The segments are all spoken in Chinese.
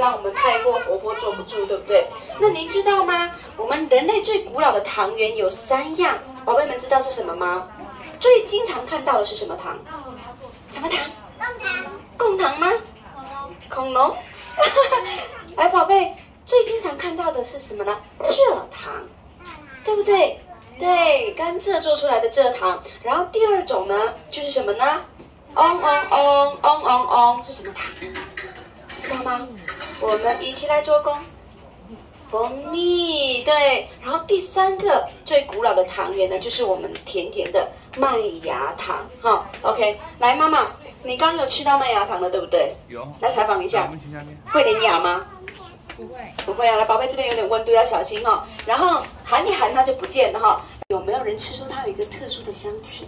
我们太过活泼坐不住，对不对？那您知道吗？我们人类最古老的糖源有3样，宝贝们知道是什么吗？最经常看到的是什么糖？什么糖？贡糖吗？恐龙。来，宝贝，最经常看到的是什么呢？蔗糖，对不对？对，甘蔗做出来的蔗糖。然后第2种呢，就是什么呢？是什么糖？知道吗？我们一起来做工。蜂蜜，对。然后第3个最古老的糖源呢，就是我们甜甜的麦芽糖。哈 ，OK， 来，妈妈，你刚刚有吃到麦芽糖了，对不对？ 有。 来采访一下，会连牙吗？ 不会。 不会啊，来，宝贝这边有点温度，要小心哦。然后含一含它就不见了哈。有没有人吃出它有一个特殊的香气？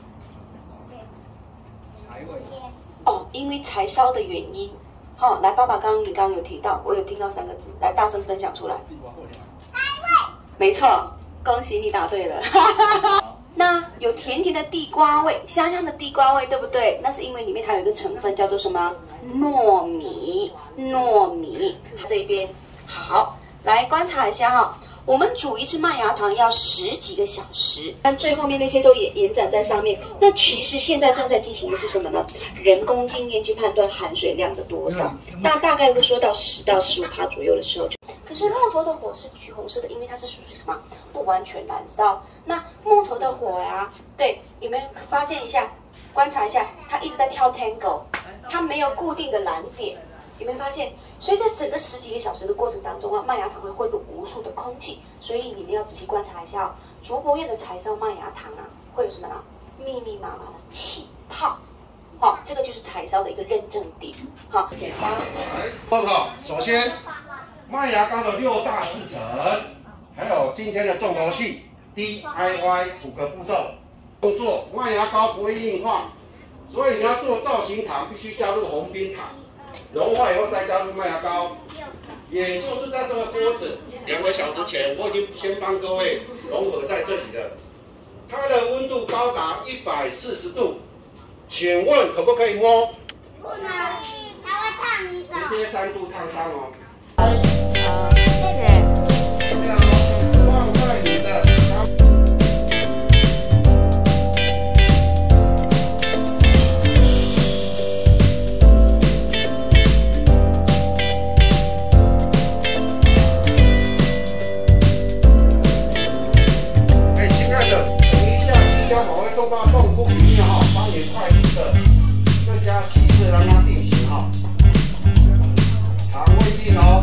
柴味。 哦，因为柴烧的原因。好，来，爸爸你刚刚有提到，我有听到3个字，来大声分享出来。没错，恭喜你答对了。那有甜甜的地瓜味，香香的地瓜味，对不对？那是因为里面它有一个成分叫做什么？糯米。这边好，来观察一下哈。我们煮一次麦芽糖要10几个小时，但最后面那些都延展在上面。那其实现在正在进行的是什么呢？人工经验去判断含水量的多少，大概会说到10到15%左右的时候就。可是木头的火是橘红色的，因为它是属于什么？不完全燃烧。那木头的火呀，对，你们发现一下，观察一下，它一直在跳 tango， 它没有固定的燃点。有没有发现？所以在整个10几个小时的过程当中啊，麦芽糖会混入无数的空气，所以你们要仔细观察一下哦。竹博院的柴烧麦芽糖啊，会有什么呢？密密麻麻的气泡，好，这个就是柴烧的一个认证点。好，简单。 首先，麦芽膏的6大制成，还有今天的重头戏 DIY 5个步骤。动作，麦芽膏不会硬化，所以你要做造型糖，必须加入红冰糖。融化以后再加入麦芽膏，也就是在这个锅子2个小时前，我已经先帮各位融合在这里了。它的温度高达140度，请问可不可以摸？ 不能，它会烫你手。 直接3度烫伤哦。 谢谢。 这样哦，放在你的。送到冻库里面哈，帮你快速的更加细致让它定型哈。糖未定哦。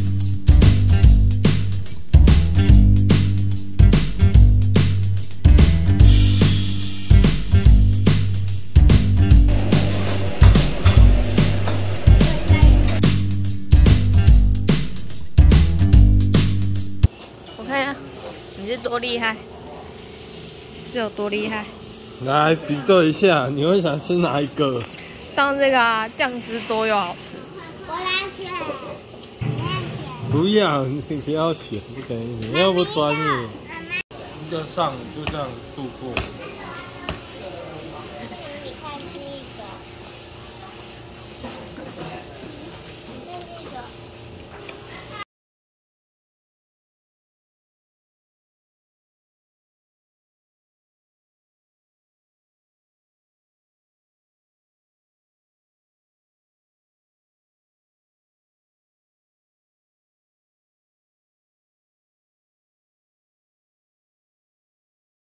我看一下，你是多厉害？是有多厉害？ 来比对一下，你会想吃哪一个？ 当这个啊，酱汁多又好吃。我来选， 不要，你不要选，不可以，你又不专业。一个上就这样度过。